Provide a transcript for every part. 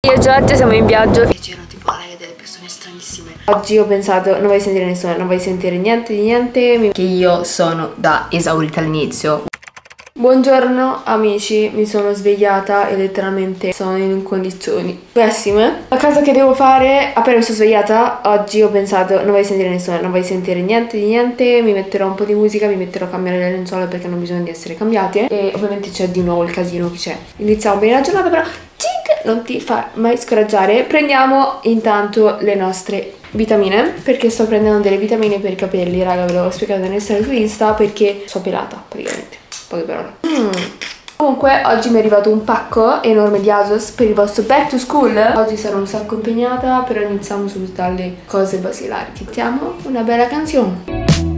Io e Giorgia siamo in viaggio e c'erano tipo delle persone stranissime. Oggi ho pensato non voglio sentire nessuno, non voglio sentire niente di niente, che io sono da esaurita all'inizio. Buongiorno amici, mi sono svegliata e letteralmente sono in condizioni pessime. La cosa che devo fare, appena mi sono svegliata, oggi ho pensato non voglio sentire nessuno, non voglio sentire niente di niente, mi metterò un po' di musica, mi metterò a cambiare le lenzuola perché hanno bisogno di essere cambiate. E ovviamente c'è di nuovo il casino che c'è. Iniziamo bene la giornata, però non ti fa mai scoraggiare. Prendiamo intanto le nostre vitamine, perché sto prendendo delle vitamine per i capelli, raga, ve l'ho spiegato nelle storie su Insta, perché sono pelata praticamente. Poche parole. Comunque oggi mi è arrivato un pacco enorme di ASOS per il vostro back to school. Oggi sarò un sacco impegnata, però iniziamo subito dalle cose basilari. Mettiamo una bella canzone.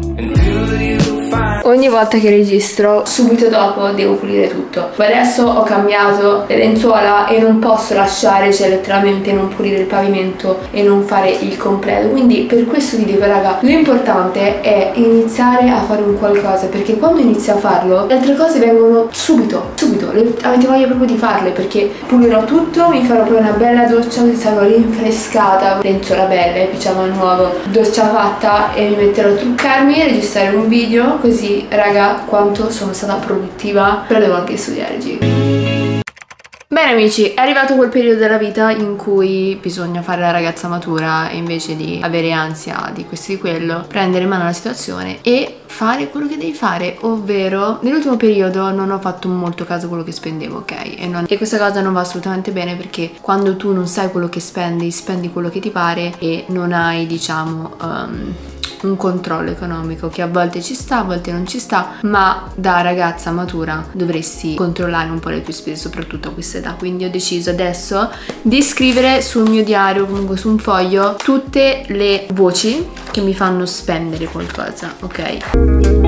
Ogni volta che registro, subito dopo devo pulire tutto. Adesso ho cambiato le lenzuola e non posso lasciare, cioè letteralmente non pulire il pavimento e non fare il completo. Quindi per questo vi dico, raga, l'importante è iniziare a fare un qualcosa, perché quando inizi a farlo le altre cose vengono subito, avete voglia proprio di farle, perché pulirò tutto, mi farò poi una bella doccia così sarò rinfrescata, lenzuola belle, pigiama nuovo, doccia fatta e mi metterò a truccarmi, registrare un video, così raga quanto sono stata produttiva, però devo anche studiare Bene amici, è arrivato quel periodo della vita in cui bisogna fare la ragazza matura e invece di avere ansia di questo e di quello, prendere in mano la situazione e fare quello che devi fare, ovvero nell'ultimo periodo non ho fatto molto caso a quello che spendevo, ok? E questa cosa non va assolutamente bene, perché quando tu non sai quello che spendi, spendi quello che ti pare e non hai, diciamo, un controllo economico, che a volte ci sta, a volte non ci sta, ma da ragazza matura dovresti controllare un po' le tue spese, soprattutto a questa età. Quindi ho deciso adesso di scrivere sul mio diario, comunque su un foglio, tutte le voci che mi fanno spendere qualcosa, ok?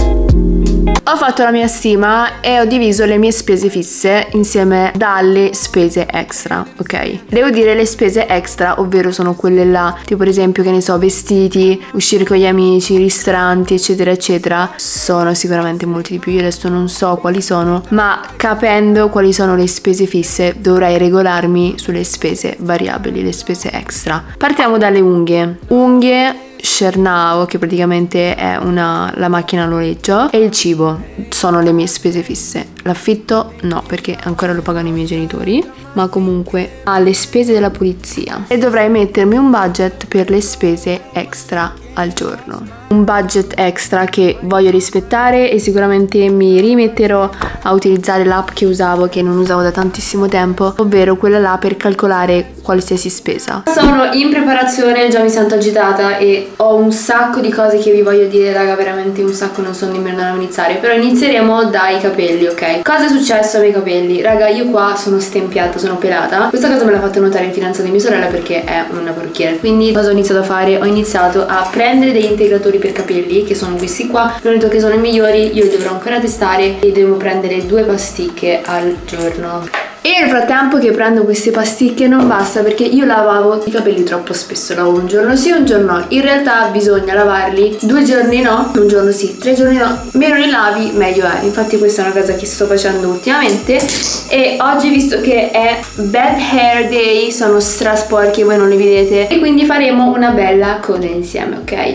Ho fatto la mia stima e ho diviso le mie spese fisse insieme dalle spese extra, ok? Devo dire le spese extra, ovvero sono quelle là, tipo per esempio, che ne so, vestiti, uscire con gli amici, ristoranti, eccetera eccetera, sono sicuramente molti di più. Io adesso non so quali sono, ma capendo quali sono le spese fisse dovrei regolarmi sulle spese variabili, le spese extra. Partiamo dalle unghie Shernau, che praticamente è la macchina a noleggio, e il cibo sono le mie spese fisse. L'affitto no, perché ancora lo pagano i miei genitori, ma comunque le spese della pulizia. E dovrei mettermi un budget per le spese extra al giorno, un budget extra che voglio rispettare, e sicuramente mi rimetterò a utilizzare l'app che usavo, che non usavo da tantissimo tempo, ovvero quella là per calcolare qualsiasi spesa. Sono in preparazione, già mi sento agitata e ho un sacco di cose che vi voglio dire, raga, veramente un sacco, non so nemmeno da dove iniziare, però inizieremo dai capelli, ok? Cosa è successo ai miei capelli? Raga, io qua sono stempiata, sono pelata. Questa cosa me l'ha fatta notare il fidanzato di mia sorella, perché è una parrucchiera. Quindi cosa ho iniziato a fare? Ho iniziato a prendere degli integratori per capelli, che sono questi qua. Non ho detto che sono i migliori, io li dovrò ancora testare e devo prendere 2 pasticche al giorno. E nel frattempo che prendo queste pasticche non basta, perché io lavavo i capelli troppo spesso, lavavo un giorno sì, un giorno no. In realtà bisogna lavarli 2 giorni no, un giorno sì, 3 giorni no. Meno li lavi meglio è. Infatti questa è una cosa che sto facendo ultimamente. E oggi, visto che è Bad Hair Day, sono strasporchi, voi non li vedete, e quindi faremo una bella coda insieme, ok?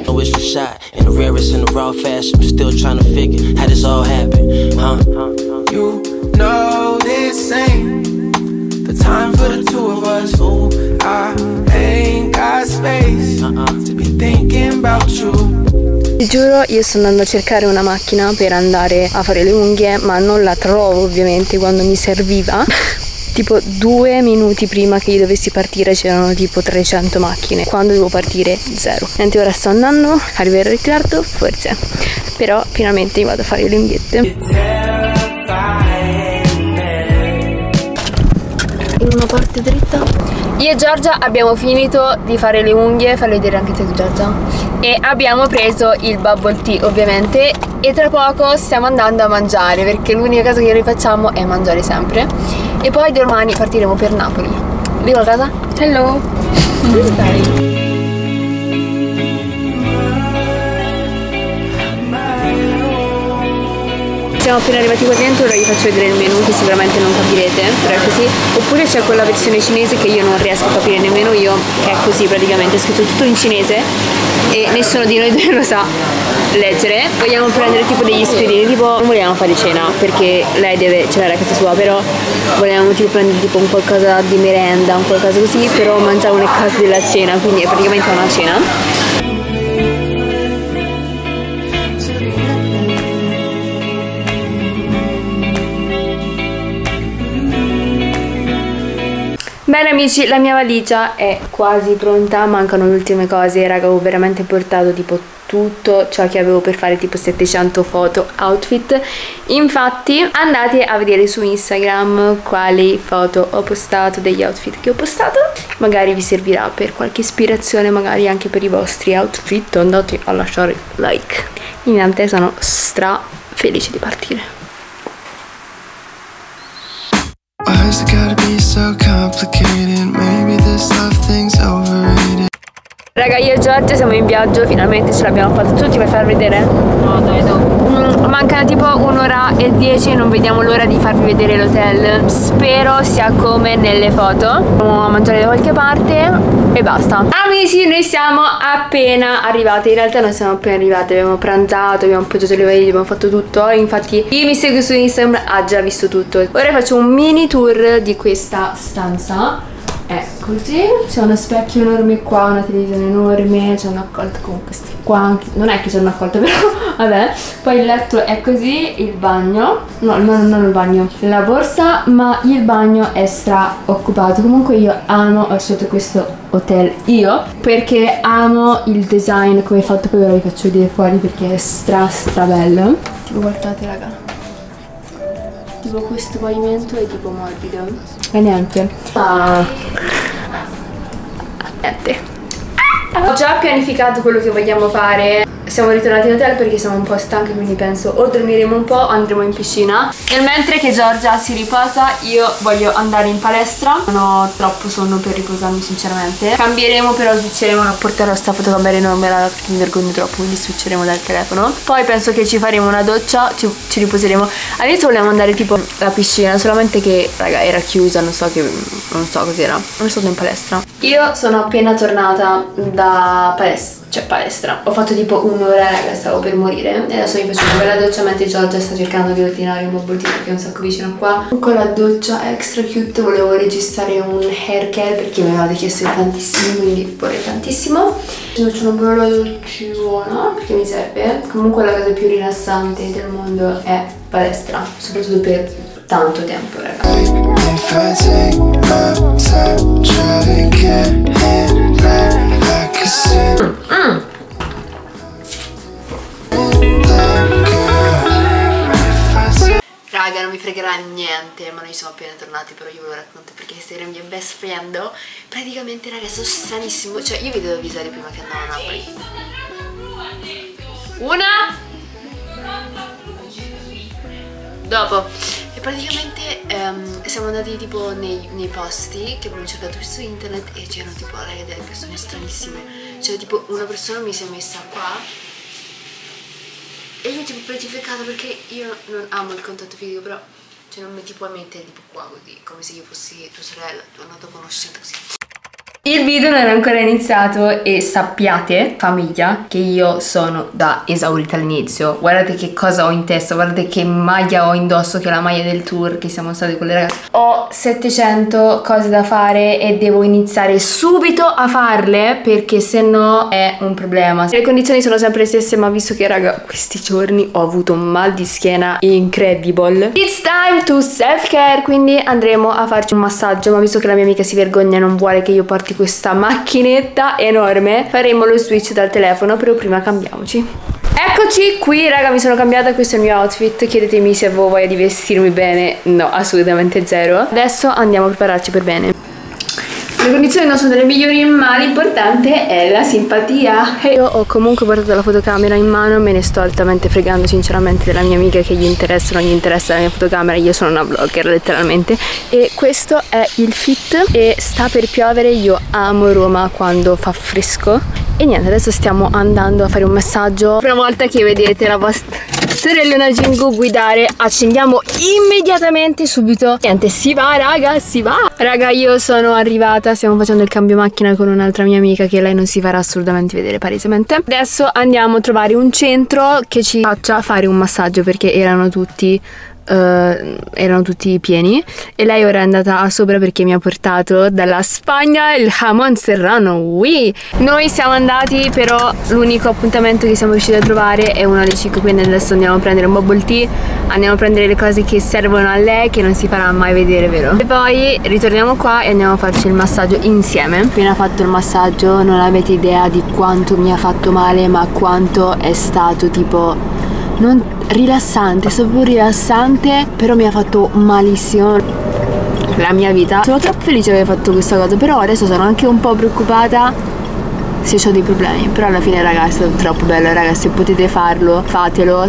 Time for the two of us. Ooh, I ain't got space to be thinking about you. Ti giuro, io sto andando a cercare una macchina per andare a fare le unghie, ma non la trovo ovviamente quando mi serviva. Tipo 2 minuti prima che io dovessi partire c'erano tipo 300 macchine, quando devo partire 0. Niente, ora sto andando, arriverò in ritardo forse, però finalmente mi vado a fare le unghiette. In una parte dritta. Io e Giorgia abbiamo finito di fare le unghie, fallo vedere anche te Giorgia, e abbiamo preso il bubble tea ovviamente, e tra poco stiamo andando a mangiare, perché l'unica cosa che noi facciamo è mangiare sempre, e poi domani partiremo per Napoli. Dico a casa? Hello! Dove stai? siamo appena arrivati qua dentro, ora vi faccio vedere il menu che sicuramente non capirete, però è così. Oppure c'è quella versione cinese che io non riesco a capire nemmeno io, che è così praticamente, è scritto tutto in cinese e nessuno di noi due lo sa leggere. Vogliamo prendere tipo degli spiedini, tipo non vogliamo fare cena perché lei deve cenare a casa sua, però volevamo tipo prendere tipo un qualcosa di merenda, un qualcosa così, però mangiamo nel caso della cena, quindi è praticamente una cena. Bene amici, la mia valigia è quasi pronta, mancano le ultime cose, raga, ho veramente portato tipo tutto ciò che avevo per fare tipo 700 foto outfit. Infatti andate a vedere su Instagram quali foto ho postato, degli outfit che ho postato, magari vi servirà per qualche ispirazione, magari anche per i vostri outfit. Andate a lasciare like. In niente, sono stra felice di partire. Why is it gotta be so complicated? Maybe this love thing's overrated. Raga, io e Giorgia siamo in viaggio, finalmente ce l'abbiamo fatta. Tu ti vuoi far vedere? No, dai, dopo. Mancano tipo 1:10 e non vediamo l'ora di farvi vedere l'hotel. Spero sia come nelle foto. Andiamo a mangiare da qualche parte e basta. Amici, noi siamo appena arrivate. In realtà non siamo appena arrivate, abbiamo pranzato, abbiamo appoggiato le valigie, abbiamo fatto tutto. Infatti chi mi segue su Instagram ha già visto tutto. Ora faccio un mini tour di questa stanza. È così, c'è uno specchio enorme qua, una televisione enorme, c'è un accolto con questi qua, non è che c'è un accolto però, vabbè. Poi il letto è così, il bagno, no, non il bagno, la borsa, ma il bagno è stra occupato. Comunque io ho scelto questo hotel io perché amo il design come è fatto, poi ora vi faccio vedere fuori perché è stra bello. Tipo guardate raga, tipo questo pavimento è tipo morbido e niente. Niente. Ho già pianificato quello che vogliamo fare. Siamo ritornati in hotel perché siamo un po' stanchi, quindi penso o dormiremo un po' o andremo in piscina. Nel mentre che Giorgia si riposa io voglio andare in palestra. Non ho troppo sonno per riposarmi sinceramente. Cambieremo, però switcheremo, non porterò sta fotocamera enorme là perché mi vergogno troppo, quindi switcheremo dal telefono. Poi penso che ci faremo una doccia, ci riposeremo. All'inizio volevamo andare tipo alla piscina, solamente che raga era chiusa, non so cos'era. Non sono in palestra. Io sono appena tornata da palestra. Ho fatto tipo un'ora, raga, stavo per morire. E adesso mi faccio una bella doccia mentre Giorgia sta cercando di ordinare un bubble tea che è un sacco vicino qua. Con la doccia extra cute volevo registrare un hair care perché mi avevate chiesto tantissimo, quindi vorrei tantissimo. Mi faccio una bella docciona perché mi serve. Comunque la cosa più rilassante del mondo è palestra, soprattutto per tanto tempo, raga. Raga, non mi fregherà niente, ma noi siamo appena tornati, però io ve lo racconto perché sei la mia best friend. Praticamente, raga, sono stranissimo. Cioè, io vi devo avvisare prima che andavo a Napoli. Una dopo. E praticamente siamo andati tipo nei posti che abbiamo cercato su internet e c'erano tipo, raga, delle persone stranissime. Cioè tipo una persona mi si è messa qua e io tipo petrificata perché io non amo il contatto fisico, però cioè non mi ti puoi mettere tipo qua così, come se io fossi tua sorella, tua nata conoscente così. Il video non è ancora iniziato e sappiate, famiglia, che io sono da esaurita all'inizio. Guardate che cosa ho in testa, guardate che maglia ho indosso, che è la maglia del tour che siamo stati con le ragazze. Ho 700 cose da fare e devo iniziare subito a farle perché se no è un problema. Le condizioni sono sempre le stesse, ma visto che raga questi giorni ho avuto un mal di schiena incredible, it's time to self care, quindi andremo a farci un massaggio, ma visto che la mia amica si vergogna e non vuole che io porti questa macchinetta enorme, faremo lo switch dal telefono, però prima cambiamoci. Eccoci qui raga, mi sono cambiata, questo è il mio outfit. Chiedetemi se avevo voglia di vestirmi bene. No, assolutamente zero. Adesso andiamo a prepararci per bene. Le condizioni non sono delle migliori, ma l'importante è la simpatia. Io ho comunque portato la fotocamera in mano, me ne sto altamente fregando sinceramente della mia amica che gli interessa o non gli interessa la mia fotocamera. Io sono una vlogger letteralmente. E questo è il fit e sta per piovere. Io amo Roma quando fa fresco. E niente, adesso stiamo andando a fare un massaggio. Prima volta che vedete la vostra... sorellona Jingu guidare. Accendiamo immediatamente subito. Niente, si va raga, si va. Raga, io sono arrivata, stiamo facendo il cambio macchina con un'altra mia amica che lei non si farà assolutamente vedere palesemente. Adesso andiamo a trovare un centro che ci faccia fare un massaggio perché erano tutti pieni e lei ora è andata a sopra perché mi ha portato dalla Spagna il jamon serrano. Noi siamo andati, però l'unico appuntamento che siamo riusciti a trovare è uno alle 5, quindi adesso andiamo a prendere un bubble tea, andiamo a prendere le cose che servono a lei che non si farà mai vedere, vero? E poi ritorniamo qua e andiamo a farci il massaggio insieme. Appena fatto il massaggio non avete idea di quanto mi ha fatto male, ma quanto è stato tipo non rilassante, è stato proprio rilassante, però mi ha fatto malissimo la mia vita. Sono troppo felice di aver fatto questa cosa, però adesso sono anche un po' preoccupata se ho dei problemi. Però alla fine raga è stato troppo bello, raga, se potete farlo fatelo.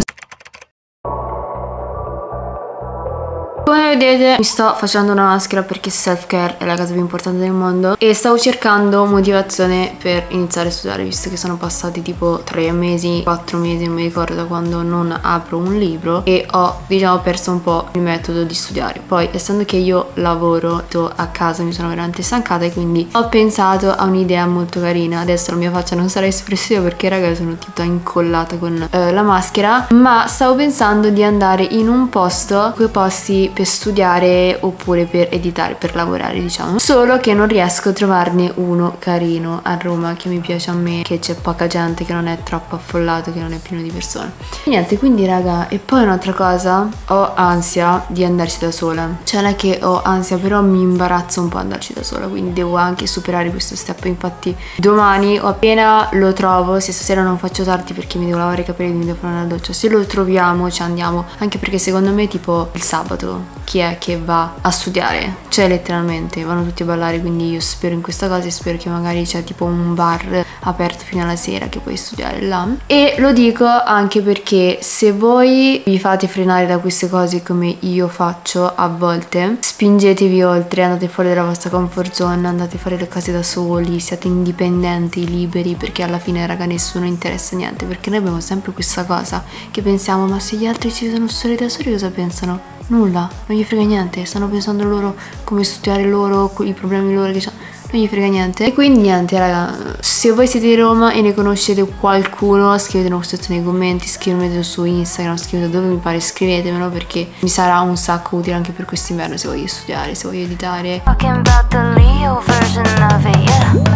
Come vedete mi sto facendo una maschera perché self care è la cosa più importante del mondo e stavo cercando motivazione per iniziare a studiare, visto che sono passati tipo 3 mesi, 4 mesi, non mi ricordo, da quando non apro un libro e ho diciamo perso un po' il metodo di studiare. Poi essendo che io lavoro a casa mi sono veramente stancata e quindi ho pensato a un'idea molto carina. Adesso la mia faccia non sarà espressiva perché raga sono tutta incollata con la maschera, ma stavo pensando di andare in un posto, quei posti per studiare oppure per editare, per lavorare diciamo, solo che non riesco a trovarne uno carino a Roma che mi piace a me, che c'è poca gente, che non è troppo affollato, che non è pieno di persone e niente. Quindi raga, e poi un'altra cosa, ho ansia di andarci da sola, cioè non è che ho ansia, però mi imbarazza un po' andarci da sola, quindi devo anche superare questo step. Infatti domani o appena lo trovo, se stasera non faccio tardi perché mi devo lavare i capelli, mi devo fare una doccia, se lo troviamo ci andiamo, anche perché secondo me tipo il sabato chi è che va a studiare? Cioè letteralmente vanno tutti a ballare, quindi io spero in questa cosa e spero che magari c'è tipo un bar aperto fino alla sera che puoi studiare là. E lo dico anche perché se voi vi fate frenare da queste cose come io faccio a volte, spingetevi oltre, andate fuori dalla vostra comfort zone, andate a fare le cose da soli, siate indipendenti, liberi, perché alla fine raga nessuno interessa niente, perché noi abbiamo sempre questa cosa che pensiamo ma se gli altri ci sono soli da soli cosa pensano? Nulla, non gli frega niente, stanno pensando loro come studiare loro, i problemi loro che hanno, non gli frega niente. E quindi niente raga, se voi siete di Roma e ne conoscete qualcuno scrivetelo nei commenti, scrivetelo su Instagram, scrivete dove mi pare, scrivetemelo perché mi sarà un sacco utile anche per quest'inverno se voglio studiare, se voglio editare.